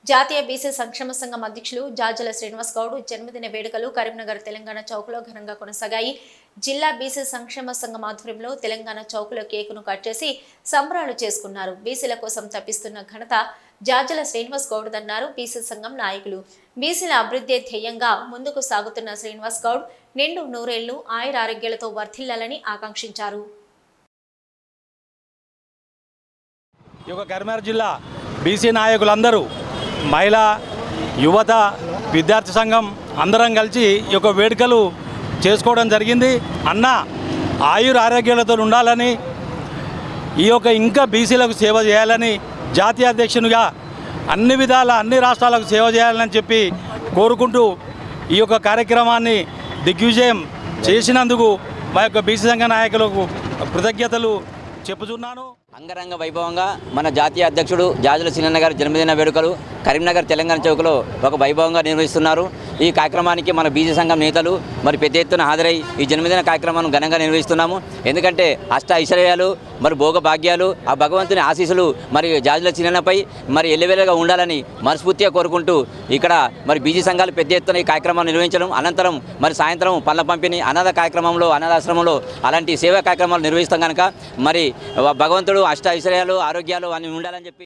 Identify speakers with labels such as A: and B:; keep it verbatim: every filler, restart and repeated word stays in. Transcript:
A: జాతీయ బీసీ సంక్షేమ సంఘం అధ్యక్షులు జాజల శ్రీనివాస్ గౌడ్ జన్మదిన వేడుకలు కరీంనగర్ తెలంగాణ చౌక్లో ఘనంగా కొనసాగాయి. జిల్లా బీసీ సంక్షేమ సంఘం ఆధ్వర్యంలో తెలంగాణ చౌక్లో కేకును కట్ చేసి సంబరాలు చేసుకున్నారు. బీసీల కోసం తప్పిస్తున్న ఘనత జాజల శ్రీనివాస్ గౌడ్ అన్నారు బీసీ సంఘం నాయకులు. బీసీల అభివృద్ధి ధ్యేయంగా ముందుకు సాగుతున్న శ్రీనివాస్ గౌడ్ నిండు నూరేళ్లు ఆయుర ఆరోగ్యాలతో వర్ధిల్లాలని ఆకాంక్షించారు.
B: కరీంనగర్ జిల్లా బీసీ నాయకులందరూ మహిళా యువత విద్యార్థి సంఘం అందరం కలిసి ఈ యొక్క వేడుకలు చేసుకోవడం జరిగింది. అన్న ఆయుర ఆరోగ్యాలతో ఉండాలని, ఈ యొక్క ఇంకా బీసీలకు సేవ చేయాలని, జాతీయ అధ్యక్షునిగా అన్ని విధాల అన్ని రాష్ట్రాలకు సేవ చేయాలని చెప్పి కోరుకుంటూ ఈ యొక్క కార్యక్రమాన్ని దిగ్విజయం చేసినందుకు మా యొక్క బీసీ సంఘ నాయకులకు కృతజ్ఞతలు చెప్పుచున్నాను.
C: అంగరంగ వైభవంగా మన జాతీయ అధ్యక్షుడు జాజుల చిన్న గారి జన్మదిన వేడుకలు కరీంనగర్ తెలంగాణ చౌక్లో ఒక వైభవంగా నిర్వహిస్తున్నారు. ఈ కార్యక్రమానికి మన బీసీ సంఘం నేతలు మరి పెద్ద ఎత్తున హాజరై ఈ జన్మదిన కార్యక్రమాన్ని ఘనంగా నిర్వహిస్తున్నాము. ఎందుకంటే అష్ట ఐశ్వర్యాలు మరి భోగ భాగ్యాలు ఆ భగవంతుని ఆశీస్సులు మరి జాజుల చిన్నపై మరి ఎల్లవేళగా ఉండాలని మనస్ఫూర్తిగా కోరుకుంటూ ఇక్కడ మరి బీసీ సంఘాలు పెద్ద ఎత్తున ఈ కార్యక్రమాన్ని నిర్వహించడం, అనంతరం మరి సాయంత్రం పళ్ళ పంపిణీ అనాథ కార్యక్రమంలో అనాథాశ్రమంలో అలాంటి సేవా కార్యక్రమాలు నిర్వహిస్తాం కనుక మరి భగవంతుడు అష్ట ఐశ్వర్యాలు ఆరోగ్యాలు అన్నీ ఉండాలని చెప్పి